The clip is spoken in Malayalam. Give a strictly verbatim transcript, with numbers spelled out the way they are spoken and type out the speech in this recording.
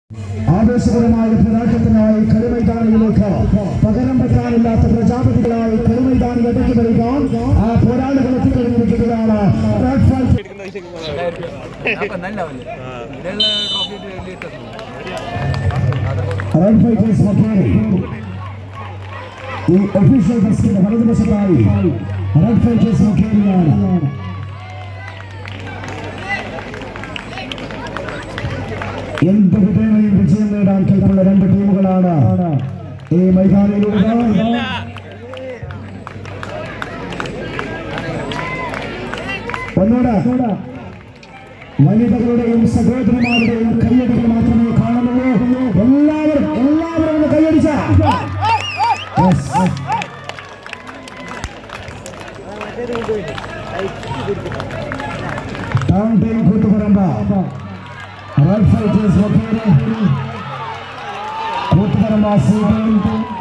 ആവേശകരമായ പോരാട്ടത്തിനായി കളിമൈതാനിയിലേക്ക് പകരം വെക്കാനില്ലാത്ത പ്രജാപതികളായി കളിമൈതാനിലേക്ക് വരിക. ആ പോരാളികൾ എത്തിക്കഴിഞ്ഞിരിക്കുകയാണ്. റെഡ് ഫൈറ്റേഴ്സ് മക്കേരി ഈ ഒഫീഷ്യൽ ബസ്സിന്റെ വലതുവശത്തായി റെഡ് ഫൈറ്റേഴ്സ് മക്കേരിയാണ്. എന്ത് വിധേനയും വിജയം നേടാൻ കൽപ്പുള്ള രണ്ട് ടീമുകളാണ് ഈ മൈതാനിയിലൂടെ. ഒന്നോട് വനിതകളുടെയും സഹോദരിമാരുടെയും കയ്യടികൾ മാത്രമേ കാണുന്നുള്ളൂ. എല്ലാവരും എല്ലാവരും ഒന്ന് കയ്യടിച്ച Koothuparamba Red Fighters Makeri, Kutparamba Super